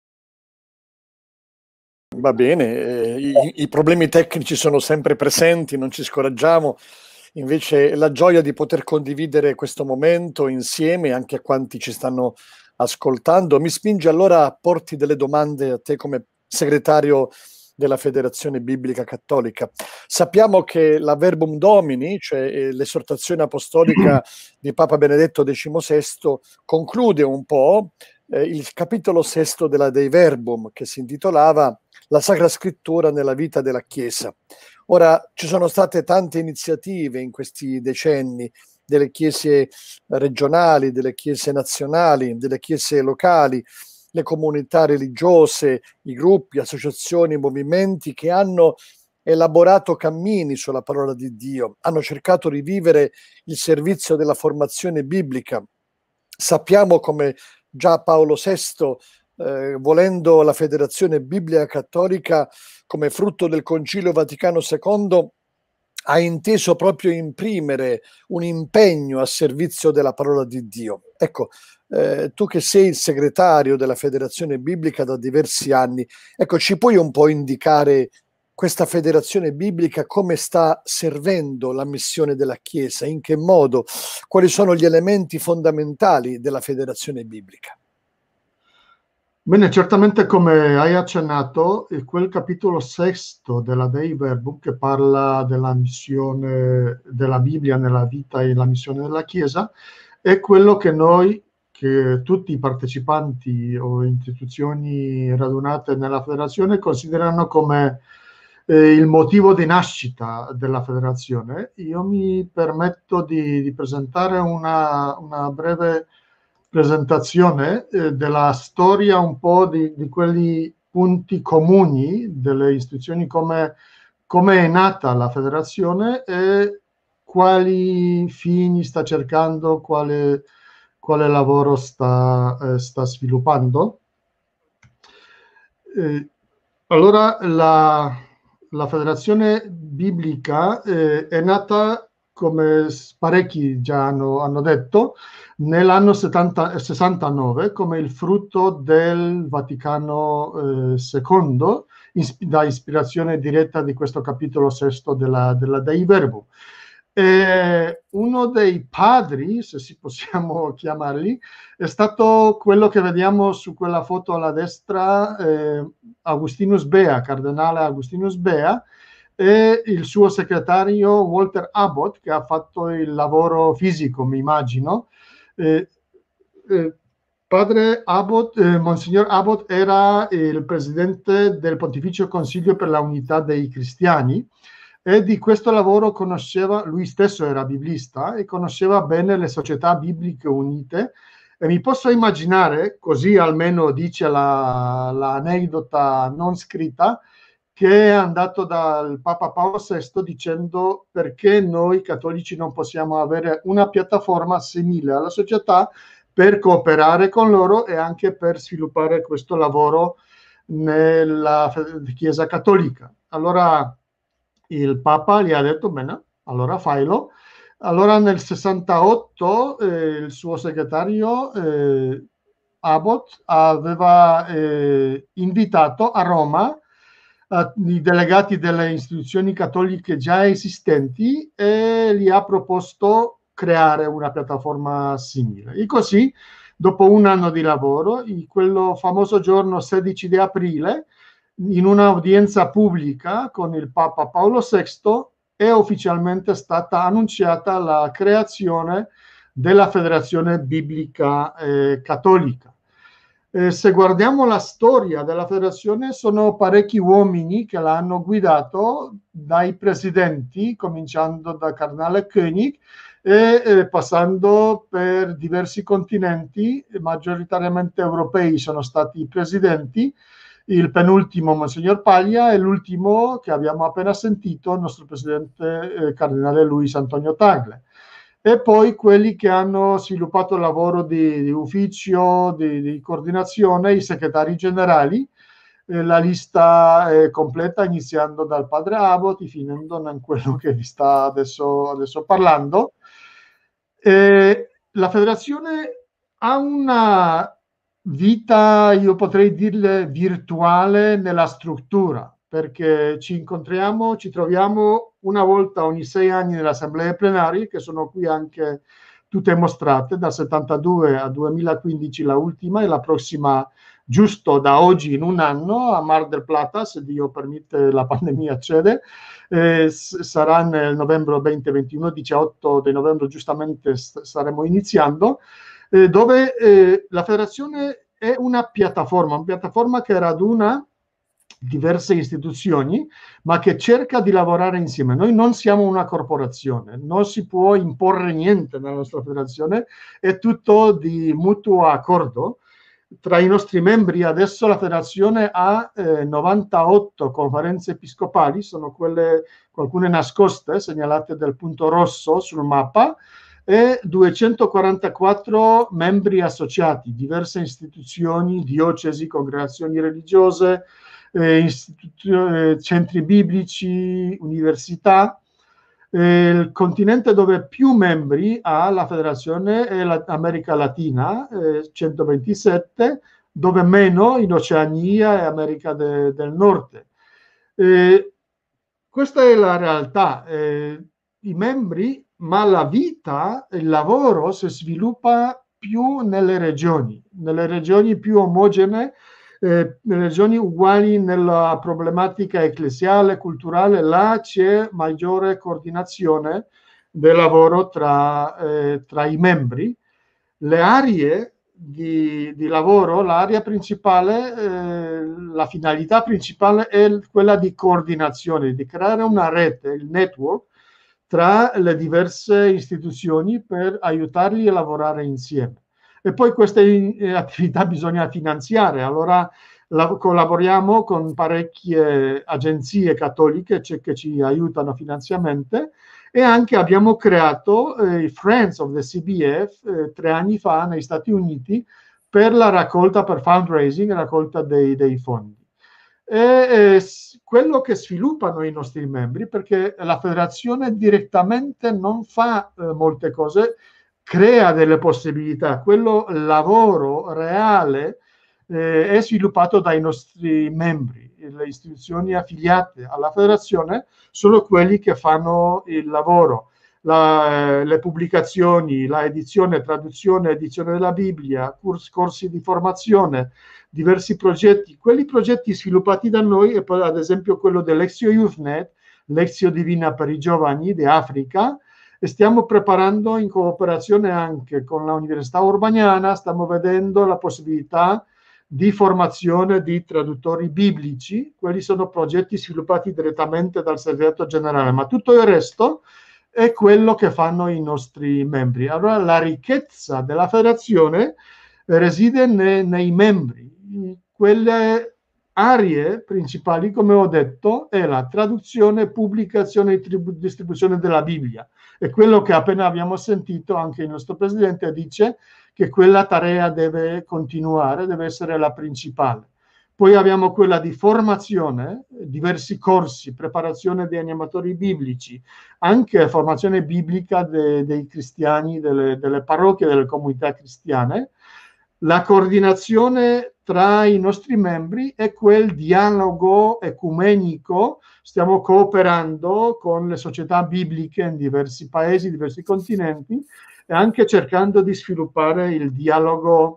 Va bene, eh, i, i problemi tecnici sono sempre presenti, non ci scoraggiamo. Invece la gioia di poter condividere questo momento insieme anche a quanti ci stanno ascoltando mi spinge allora a porti delle domande a te come segretario della Federazione Biblica Cattolica. Sappiamo che la Verbum Domini, cioè l'esortazione apostolica di Papa Benedetto diciannovesimo, conclude un po' eh, il capitolo sesto della Dei Verbum, che si intitolava La Sacra Scrittura nella vita della Chiesa. Ora, ci sono state tante iniziative in questi decenni delle chiese regionali, delle chiese nazionali, delle chiese locali, le comunità religiose, i gruppi, associazioni, movimenti che hanno elaborato cammini sulla parola di Dio, hanno cercato di vivere il servizio della formazione biblica. Sappiamo come già Paolo sesto, eh, volendo la Federazione Biblica Cattolica come frutto del Concilio Vaticano secondo, ha inteso proprio imprimere un impegno a servizio della parola di Dio. Ecco, eh, tu che sei il segretario della Federazione Biblica da diversi anni, ecco, ci puoi un po' indicare questa Federazione Biblica come sta servendo la missione della Chiesa, in che modo, quali sono gli elementi fondamentali della Federazione Biblica? Bene, certamente come hai accennato, quel capitolo sesto della Dei Verbum che parla della missione della Bibbia nella vita e la missione della Chiesa è quello che noi, che tutti i partecipanti o istituzioni radunate nella federazione considerano come eh, il motivo di nascita della federazione. Io mi permetto di, di presentare una, una breve presentazione eh, della storia un po' di, di quelli punti comuni delle istituzioni, come, come è nata la federazione e quali fini sta cercando, quale, quale lavoro sta, eh, sta sviluppando. Eh, allora, la, la Federazione Biblica eh, è nata, come parecchi già hanno, hanno detto, nell'anno sessantanove come il frutto del Vaticano eh, secondo, is, da ispirazione diretta di questo capitolo sesto della, della Dei Verbum. E uno dei padri, se si possiamo chiamarli, è stato quello che vediamo su quella foto alla destra, eh, Augustinus Bea, Cardinale Augustinus Bea, e il suo segretario Walter Abbott, che ha fatto il lavoro fisico, mi immagino. Eh, eh, padre Abbott, eh, Monsignor Abbott era il presidente del Pontificio Consiglio per la Unità dei Cristiani e di questo lavoro conosceva, lui stesso era biblista e conosceva bene le società bibliche unite, e mi posso immaginare, così almeno dice la, l'anedota non scritta, che è andato dal Papa Paolo sesto dicendo perché noi cattolici non possiamo avere una piattaforma simile alla società per cooperare con loro e anche per sviluppare questo lavoro nella Chiesa Cattolica. Allora il Papa gli ha detto bene, allora failo. Allora nel sessantotto eh, il suo segretario eh, Abbott aveva eh, invitato a Roma i delegati delle istituzioni cattoliche già esistenti e gli ha proposto creare una piattaforma simile. E così, dopo un anno di lavoro, in quello famoso giorno sedici di aprile, in un'udienza pubblica con il Papa Paolo sesto, è ufficialmente stata annunciata la creazione della Federazione Biblica eh, Cattolica. Eh, se guardiamo la storia della federazione, sono parecchi uomini che l'hanno guidato, dai presidenti, cominciando da Cardinale König e eh, passando per diversi continenti, maggioritariamente europei sono stati i presidenti, il penultimo Monsignor Paglia e l'ultimo che abbiamo appena sentito, il nostro presidente eh, Cardinale Luis Antonio Tagle. e poi quelli che hanno sviluppato il lavoro di, di ufficio, di, di coordinazione, i segretari generali. Eh, la lista è completa, iniziando dal padre Abbott e finendo in quello che vi sta adesso, adesso parlando. Eh, la federazione ha una vita, io potrei dirle, virtuale nella struttura, perché ci incontriamo, ci troviamo una volta ogni sei anni nelle assemblee plenarie, che sono qui anche tutte mostrate, dal settantadue al duemilaquindici la ultima, e la prossima giusto da oggi in un anno a Mar del Plata, se Dio permette, la pandemia cede. Eh, sarà nel novembre venti ventuno, diciotto di novembre giustamente staremo iniziando, eh, dove eh, la federazione è una piattaforma, una piattaforma che raduna diverse istituzioni, ma che cerca di lavorare insieme. Noi non siamo una corporazione, non si può imporre niente nella nostra federazione, è tutto di mutuo accordo tra i nostri membri. Adesso la federazione ha eh, novantotto conferenze episcopali, sono quelle, alcune nascoste, segnalate del punto rosso sul mappa, e duecentoquarantaquattro membri associati, diverse istituzioni, diocesi, congregazioni religiose, eh, eh, centri biblici, università. Eh, il continente dove più membri ha la federazione è l'America Latina, eh, centoventisette, dove meno in Oceania e America de, del Nord. Eh, questa è la realtà. Eh, I membri, ma la vita, il lavoro si sviluppa più nelle regioni, nelle regioni più omogenee, eh, regioni uguali nella problematica ecclesiale, culturale. Là c'è maggiore coordinazione del lavoro tra, eh, tra i membri. Le aree di, di lavoro, l'area principale, eh, la finalità principale è quella di coordinazione, di creare una rete, il network, tra le diverse istituzioni per aiutarli a lavorare insieme. E poi queste attività bisogna finanziare, allora la, collaboriamo con parecchie agenzie cattoliche che ci aiutano finanziariamente, e anche abbiamo creato i eh, Friends of the C B F eh, tre anni fa negli Stati Uniti per la raccolta, per fundraising, raccolta dei, dei fondi. E, eh, quello che sviluppano i nostri membri, perché la federazione direttamente non fa eh, molte cose, crea delle possibilità. Quello lavoro reale eh, è sviluppato dai nostri membri. Le istituzioni affiliate alla federazione sono quelli che fanno il lavoro. La, eh, le pubblicazioni, la edizione, traduzione, edizione della Bibbia, corsi, corsi di formazione, diversi progetti. Quelli progetti sviluppati da noi, e poi ad esempio quello dell'Exio YouthNet, Lexio Divina per i giovani di Africa, e stiamo preparando in cooperazione anche con l'Università Urbaniana, stiamo vedendo la possibilità di formazione di traduttori biblici. Quelli sono progetti sviluppati direttamente dal segreto generale, ma tutto il resto è quello che fanno i nostri membri. Allora la ricchezza della federazione reside ne, nei membri. Quelle aree principali, come ho detto, è la traduzione, pubblicazione e distribuzione della Bibbia. E quello che appena abbiamo sentito, anche il nostro presidente dice che quella tarea deve continuare, deve essere la principale. Poi abbiamo quella di formazione, diversi corsi, preparazione di animatori biblici, anche formazione biblica de, dei cristiani, delle, delle parrocchie, delle comunità cristiane, la coordinazione tra i nostri membri e quel dialogo ecumenico. Stiamo cooperando con le società bibliche in diversi paesi, diversi continenti, e anche cercando di sviluppare il dialogo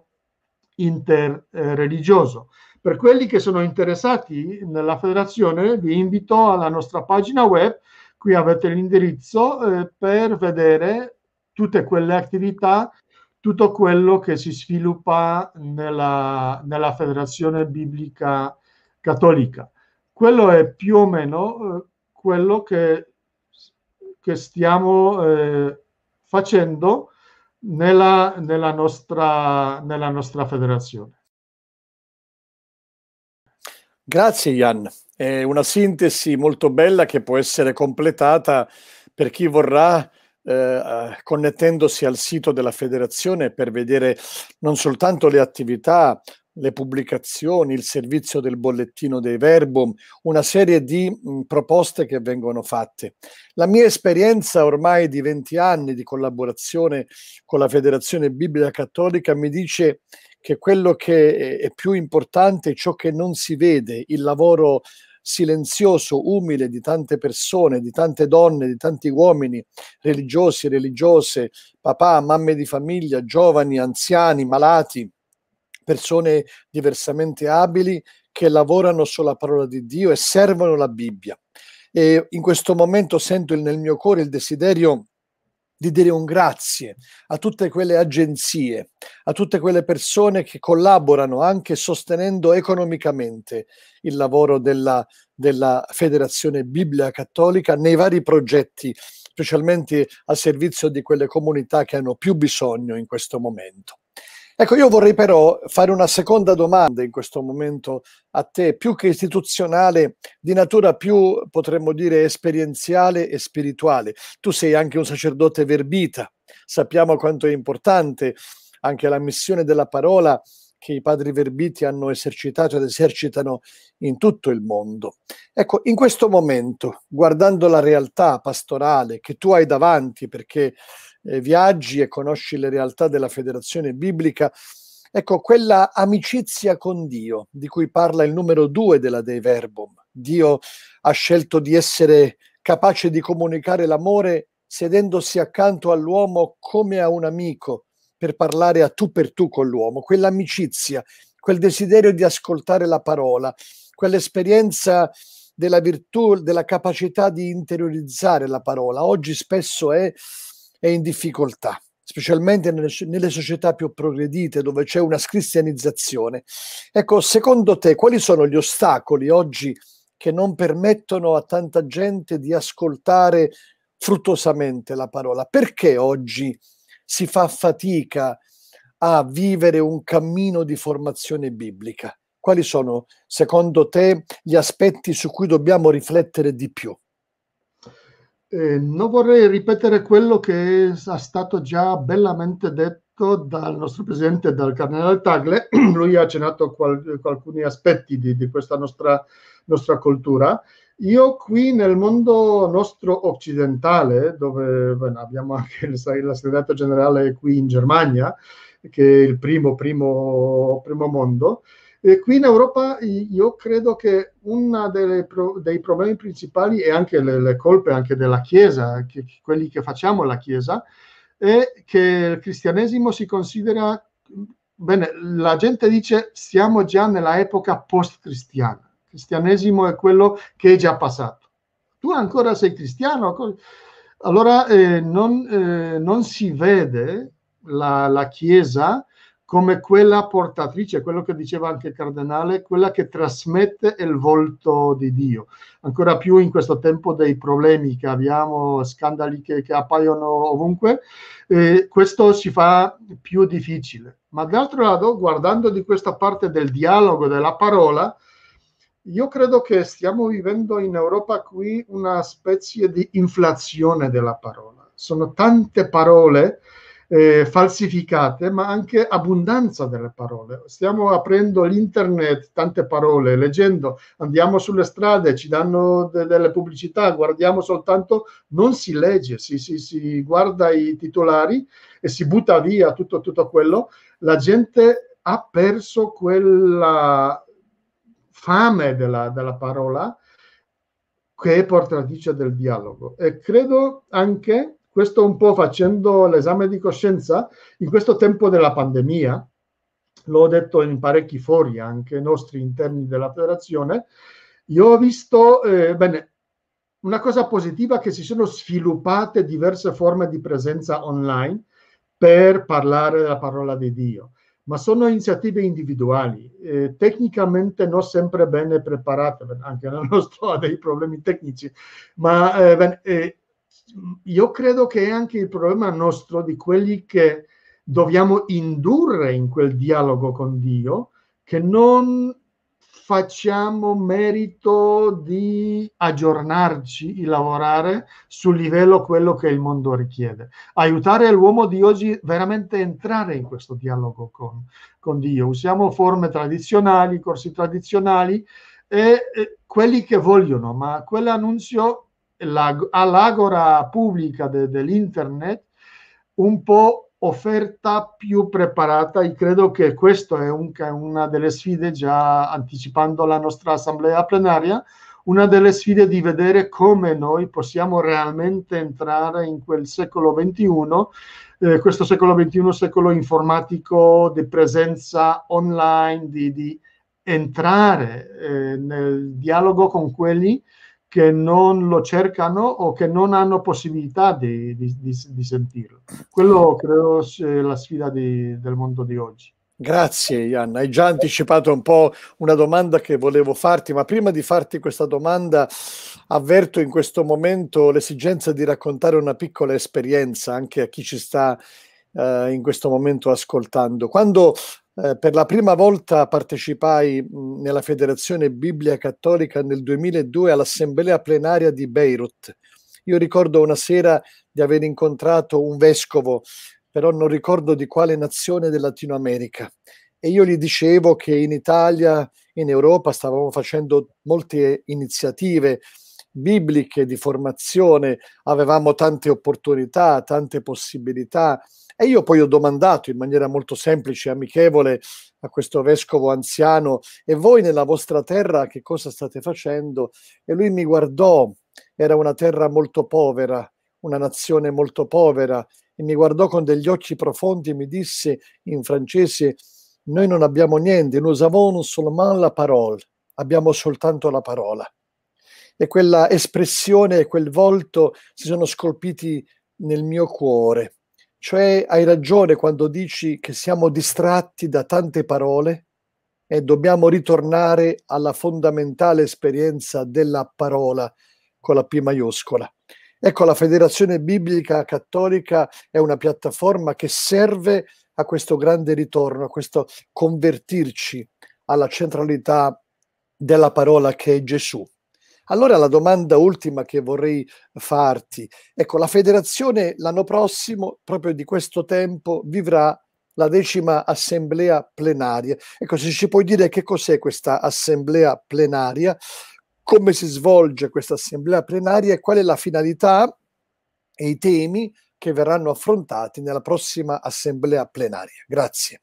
interreligioso. Per quelli che sono interessati nella federazione, vi invito alla nostra pagina web, qui avete l'indirizzo eh, per vedere tutte quelle attività, tutto quello che si sviluppa nella, nella Federazione Biblica Cattolica. Quello è più o meno eh, quello che, che stiamo eh, facendo nella, nella, nostra, nella nostra federazione. Grazie Jan, è una sintesi molto bella che può essere completata per chi vorrà eh, connettendosi al sito della federazione per vedere non soltanto le attività, le pubblicazioni, il servizio del bollettino dei Verbum, una serie di mh, proposte che vengono fatte. La mia esperienza ormai di venti anni di collaborazione con la Federazione Biblica Cattolica mi dice che quello che è più importante è ciò che non si vede, il lavoro silenzioso, umile di tante persone, di tante donne, di tanti uomini, religiosi, religiose, papà, mamme di famiglia, giovani, anziani, malati, persone diversamente abili che lavorano sulla parola di Dio e servono la Bibbia. E in questo momento sento nel mio cuore il desiderio di dire un grazie a tutte quelle agenzie, a tutte quelle persone che collaborano anche sostenendo economicamente il lavoro della, della Federazione Biblica Cattolica nei vari progetti, specialmente a servizio di quelle comunità che hanno più bisogno in questo momento. Ecco, io vorrei però fare una seconda domanda in questo momento a te, più che istituzionale, di natura più, potremmo dire, esperienziale e spirituale. Tu sei anche un sacerdote verbita, sappiamo quanto è importante anche la missione della parola che i padri verbiti hanno esercitato ed esercitano in tutto il mondo. Ecco, in questo momento, guardando la realtà pastorale che tu hai davanti, perché eh, viaggi e conosci le realtà della Federazione Biblica, ecco, quella amicizia con Dio, di cui parla il numero due della Dei Verbum. Dio ha scelto di essere capace di comunicare l'amore sedendosi accanto all'uomo come a un amico, per parlare a tu per tu con l'uomo, quell'amicizia, quel desiderio di ascoltare la parola, quell'esperienza della virtù, della capacità di interiorizzare la parola. Oggi spesso è, è in difficoltà, specialmente nelle, nelle società più progredite dove c'è una scristianizzazione. Ecco, secondo te quali sono gli ostacoli oggi che non permettono a tanta gente di ascoltare fruttuosamente la parola? Perché oggi si fa fatica a vivere un cammino di formazione biblica? Quali sono, secondo te, gli aspetti su cui dobbiamo riflettere di più? Eh, non vorrei ripetere quello che è stato già bellamente detto dal nostro presidente, dal cardinale Tagle. Lui ha accennato qual- alcuni aspetti di, di questa nostra, nostra cultura. Io qui nel mondo nostro occidentale, dove bueno, abbiamo anche il, la segreto generale qui in Germania, che è il primo, primo, primo mondo, e qui in Europa io credo che uno dei problemi principali e anche le, le colpe anche della Chiesa, che, quelli che facciamo la Chiesa, è che il cristianesimo si considera, bene, la gente dice siamo già nella epoca post-cristiana. Il cristianesimo è quello che è già passato. Tu ancora sei cristiano? Allora eh, non, eh, non si vede la, la Chiesa come quella portatrice, quello che diceva anche il Cardinale, quella che trasmette il volto di Dio. Ancora più in questo tempo dei problemi che abbiamo, scandali che, che appaiono ovunque, eh, questo si fa più difficile. Ma d'altro lato, guardando di questa parte del dialogo, della parola, io credo che stiamo vivendo in Europa qui una specie di inflazione della parola. Sono tante parole eh, falsificate, ma anche abbondanza delle parole. Stiamo aprendo l'internet, tante parole, leggendo, andiamo sulle strade, ci danno de- delle pubblicità, guardiamo soltanto, non si legge, si, si, si guarda i titolari e si butta via tutto, tutto quello. La gente ha perso quella fame della, della parola che è portatrice del dialogo. E credo anche, questo un po' facendo l'esame di coscienza, in questo tempo della pandemia, l'ho detto in parecchi fori, anche nostri interni della federazione, io ho visto, eh, bene, una cosa positiva che si sono sviluppate diverse forme di presenza online per parlare della parola di Dio. Ma sono iniziative individuali, eh, tecnicamente non sempre bene preparate, anche nel nostro ha dei problemi tecnici, ma eh, ben, eh, io credo che è anche il problema nostro di quelli che dobbiamo indurre in quel dialogo con Dio, che non facciamo merito di aggiornarci e lavorare sul livello quello che il mondo richiede. Aiutare l'uomo di oggi veramente a entrare in questo dialogo con, con Dio. Usiamo forme tradizionali, corsi tradizionali e, e quelli che vogliono, ma quell'annunzio all'agora pubblica de, dell'internet un po' offerta più preparata, e credo che questa è un, una delle sfide, già anticipando la nostra assemblea plenaria, una delle sfide di vedere come noi possiamo realmente entrare in quel secolo ventuno, eh, questo secolo ventuno, secolo informatico, di presenza online, di, di entrare eh, nel dialogo con quelli che non lo cercano o che non hanno possibilità di, di, di, di sentirlo. Quello credo sia la sfida di, del mondo di oggi. Grazie Ian, hai già anticipato un po' una domanda che volevo farti, ma prima di farti questa domanda avverto in questo momento l'esigenza di raccontare una piccola esperienza anche a chi ci sta eh, in questo momento ascoltando. Quando Eh, per la prima volta partecipai mh, nella Federazione Biblia Cattolica nel duemiladue all'assemblea plenaria di Beirut. Io ricordo una sera di aver incontrato un vescovo, però non ricordo di quale nazione del Latino America, e io gli dicevo che in Italia, in Europa, stavamo facendo molte iniziative bibliche di formazione, avevamo tante opportunità, tante possibilità. E io poi ho domandato in maniera molto semplice e amichevole a questo vescovo anziano: e voi nella vostra terra che cosa state facendo? E lui mi guardò, era una terra molto povera, una nazione molto povera, e mi guardò con degli occhi profondi e mi disse in francese: noi non abbiamo niente, nous avons seulement la parole, abbiamo soltanto la parola. E quella espressione e quel volto si sono scolpiti nel mio cuore. Cioè, hai ragione quando dici che siamo distratti da tante parole e dobbiamo ritornare alla fondamentale esperienza della parola con la P maiuscola. Ecco, la Federazione Biblica Cattolica è una piattaforma che serve a questo grande ritorno, a questo convertirci alla centralità della parola che è Gesù. Allora la domanda ultima che vorrei farti, ecco, la federazione l'anno prossimo, proprio di questo tempo, vivrà la decima assemblea plenaria. Ecco, se ci puoi dire che cos'è questa assemblea plenaria, come si svolge questa assemblea plenaria e qual è la finalità e i temi che verranno affrontati nella prossima assemblea plenaria. Grazie.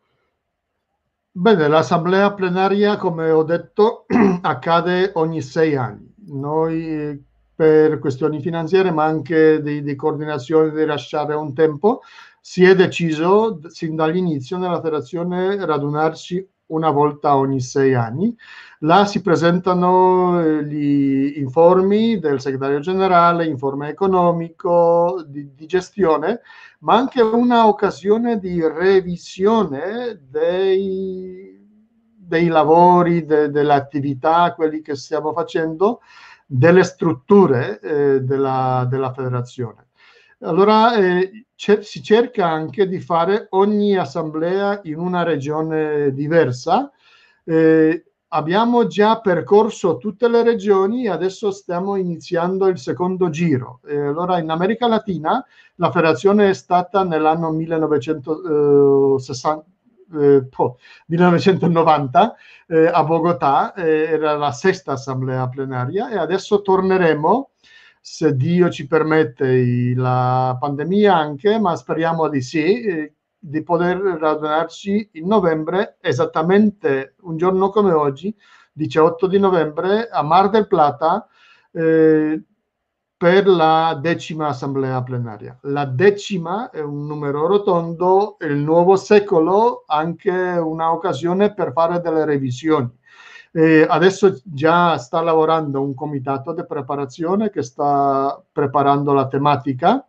Bene, l'assemblea plenaria, come ho detto, accade ogni sei anni. Noi, per questioni finanziarie, ma anche di, di coordinazione, di lasciare un tempo, si è deciso sin dall'inizio nella federazione radunarci una volta ogni sei anni. Là si presentano gli informi del segretario generale, informe economico, di, di gestione, ma anche una occasione di revisione dei, dei lavori, de, delle attività, quelli che stiamo facendo, delle strutture eh, della, della federazione. Allora eh, si cerca anche di fare ogni assemblea in una regione diversa. Eh, abbiamo già percorso tutte le regioni, adesso stiamo iniziando il secondo giro. Eh, allora in America Latina la federazione è stata nell'anno millenovecentosessanta, eh, oh, millenovecentonovanta eh, a Bogotà, eh, era la sesta assemblea plenaria, e adesso torneremo, se Dio ci permette, la pandemia anche, ma speriamo di sì, eh, di poter radunarci in novembre, esattamente un giorno come oggi, diciotto di novembre, a Mar del Plata, eh, per la decima assemblea plenaria. La decima è un numero rotondo, il nuovo secolo, anche una occasione per fare delle revisioni. Eh, adesso già sta lavorando un comitato di preparazione che sta preparando la tematica.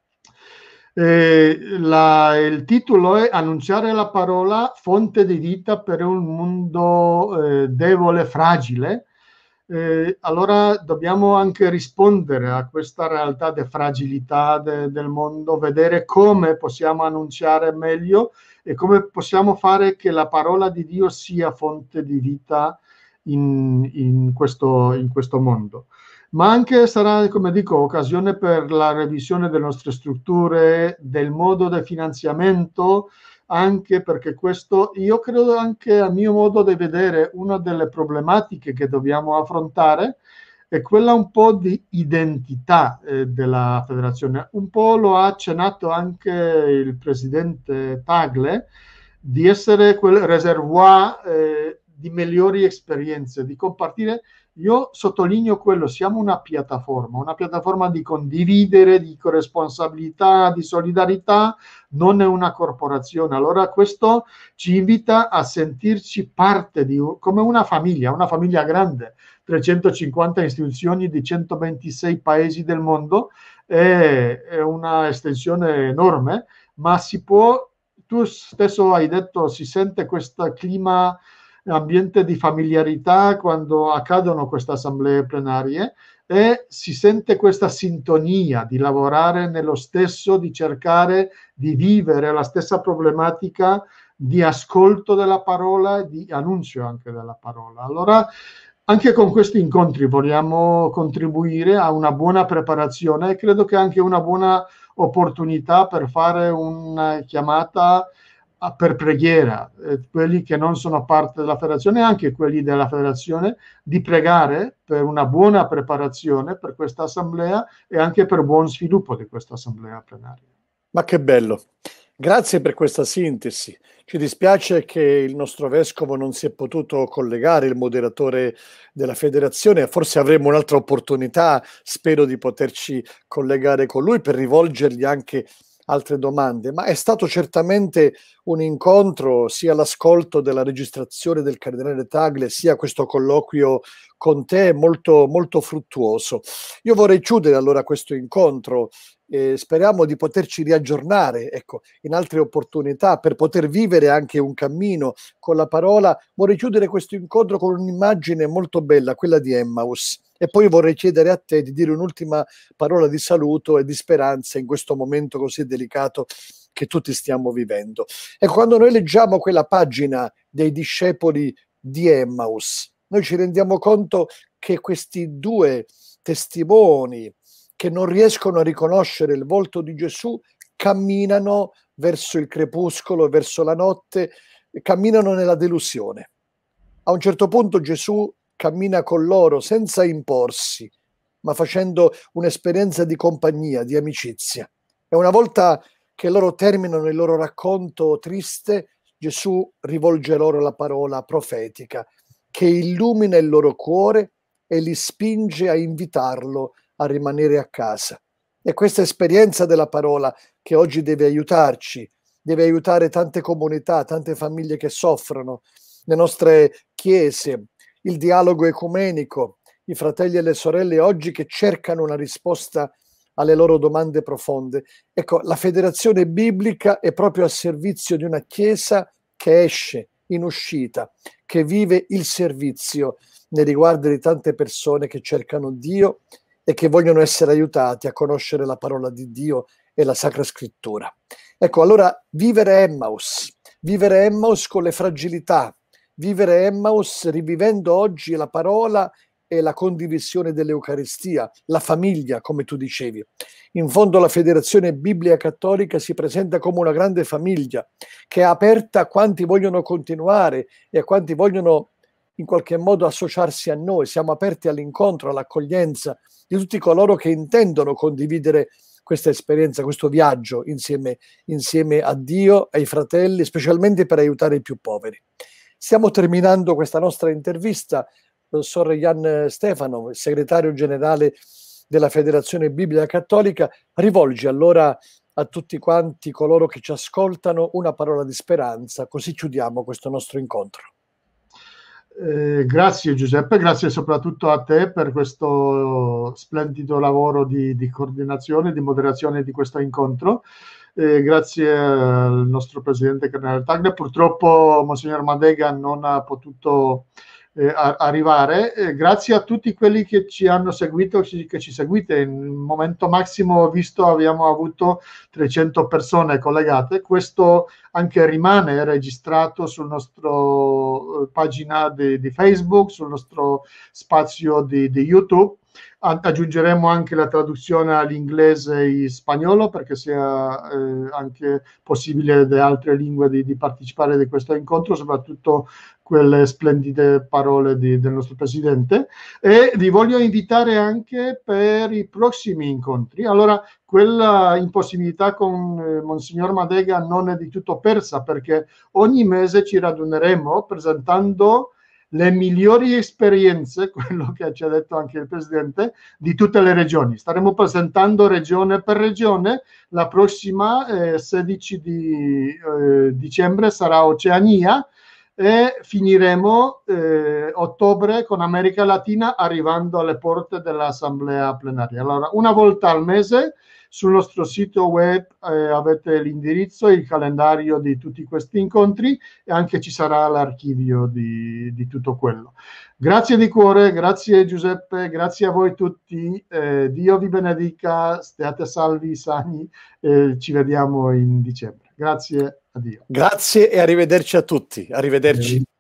Eh, la, il titolo è Annunciare la parola, fonte di vita per un mondo eh, debole, fragile. Eh, allora dobbiamo anche rispondere a questa realtà di fragilità de, del mondo, vedere come possiamo annunciare meglio e come possiamo fare che la parola di Dio sia fonte di vita in, in, questo, in questo mondo. Ma anche sarà, come dico, occasione per la revisione delle nostre strutture, del modo di finanziamento, anche perché questo, io credo anche a mio modo di vedere, una delle problematiche che dobbiamo affrontare è quella un po' di identità eh, della federazione. Un po' lo ha accennato anche il presidente Tagle, di essere quel reservoir eh, di migliori esperienze, di compartire. Io sottolineo quello, siamo una piattaforma, una piattaforma di condividere, di corresponsabilità, di solidarietà, non è una corporazione. Allora questo ci invita a sentirci parte di, come una famiglia, una famiglia grande, trecentocinquanta istituzioni di centoventisei paesi del mondo, è, è una estensione enorme, ma si può, tu stesso hai detto, si sente questo clima, ambiente di familiarità quando accadono queste assemblee plenarie, e si sente questa sintonia di lavorare nello stesso, di cercare di vivere la stessa problematica di ascolto della parola e di annuncio anche della parola. Allora, anche con questi incontri vogliamo contribuire a una buona preparazione e credo che anche una buona opportunità per fare una chiamata per preghiera, eh, quelli che non sono parte della federazione, anche quelli della federazione, di pregare per una buona preparazione per questa assemblea e anche per buon sviluppo di questa assemblea plenaria. Ma che bello! Grazie per questa sintesi. Ci dispiace che il nostro vescovo non si è potuto collegare, il moderatore della federazione. Forse avremo un'altra opportunità, spero di poterci collegare con lui per rivolgergli anche altre domande, ma è stato certamente un incontro, sia l'ascolto della registrazione del cardinale Tagle, sia questo colloquio con te, molto, molto fruttuoso. Io vorrei chiudere allora questo incontro. Eh, speriamo di poterci riaggiornare, ecco, in altre opportunità per poter vivere anche un cammino con la parola. Vorrei chiudere questo incontro con un'immagine molto bella, quella di Emmaus, e poi vorrei chiedere a te di dire un'ultima parola di saluto e di speranza in questo momento così delicato che tutti stiamo vivendo. E quando noi leggiamo quella pagina dei discepoli di Emmaus, noi ci rendiamo conto che questi due testimoni che non riescono a riconoscere il volto di Gesù, camminano verso il crepuscolo, verso la notte, camminano nella delusione. A un certo punto Gesù cammina con loro senza imporsi, ma facendo un'esperienza di compagnia, di amicizia. E una volta che loro terminano il loro racconto triste, Gesù rivolge loro la parola profetica, che illumina il loro cuore e li spinge a invitarlo a rimanere a casa. E questa esperienza della parola che oggi deve aiutarci, deve aiutare tante comunità, tante famiglie che soffrono, le nostre chiese, il dialogo ecumenico, i fratelli e le sorelle oggi che cercano una risposta alle loro domande profonde. Ecco, la federazione biblica è proprio a servizio di una chiesa che esce in uscita, che vive il servizio nei riguardi di tante persone che cercano Dio e che vogliono essere aiutati a conoscere la parola di Dio e la Sacra Scrittura. Ecco, allora vivere Emmaus, vivere Emmaus con le fragilità, vivere Emmaus rivivendo oggi la parola e la condivisione dell'Eucaristia, la famiglia, come tu dicevi. In fondo la Federazione Biblica Cattolica si presenta come una grande famiglia che è aperta a quanti vogliono continuare e a quanti vogliono in qualche modo associarsi a noi. Siamo aperti all'incontro, all'accoglienza di tutti coloro che intendono condividere questa esperienza, questo viaggio insieme, insieme a Dio, ai fratelli, specialmente per aiutare i più poveri. Stiamo terminando questa nostra intervista. Professor Jan Stefanov, segretario generale della Federazione Biblica Cattolica, rivolgi allora a tutti quanti coloro che ci ascoltano una parola di speranza, così chiudiamo questo nostro incontro. Eh, grazie Giuseppe, grazie soprattutto a te per questo splendido lavoro di, di coordinazione, di moderazione di questo incontro. Eh, grazie al nostro presidente Cardinale Tagle. Purtroppo Monsignor Madega non ha potuto eh, a, arrivare. Eh, grazie a tutti quelli che ci hanno seguito, che ci seguite. In momento massimo visto abbiamo avuto trecento persone collegate. Questo anche rimane registrato sul nostro eh, pagina di, di Facebook, sul nostro spazio di, di YouTube. Aggiungeremo anche la traduzione all'inglese e in spagnolo perché sia eh, anche possibile da altre lingue di, di partecipare di questo incontro, soprattutto quelle splendide parole di, del nostro Presidente. E vi voglio invitare anche per i prossimi incontri. Allora, quella impossibilità con eh, Monsignor Madega non è di tutto persa, perché ogni mese ci raduneremo presentando le migliori esperienze, quello che ci ha detto anche il Presidente, di tutte le regioni. Staremo presentando regione per regione. La prossima, eh, sedici di eh, dicembre, sarà Oceania e finiremo eh, ottobre con America Latina, arrivando alle porte dell'assemblea plenaria. Allora, una volta al mese sul nostro sito web eh, avete l'indirizzo, il calendario di tutti questi incontri e anche ci sarà l'archivio di, di tutto quello. Grazie di cuore, grazie Giuseppe, grazie a voi tutti. Eh, Dio vi benedica, state salvi, sani, eh, ci vediamo in dicembre. Grazie a Dio. Grazie e arrivederci a tutti. Arrivederci.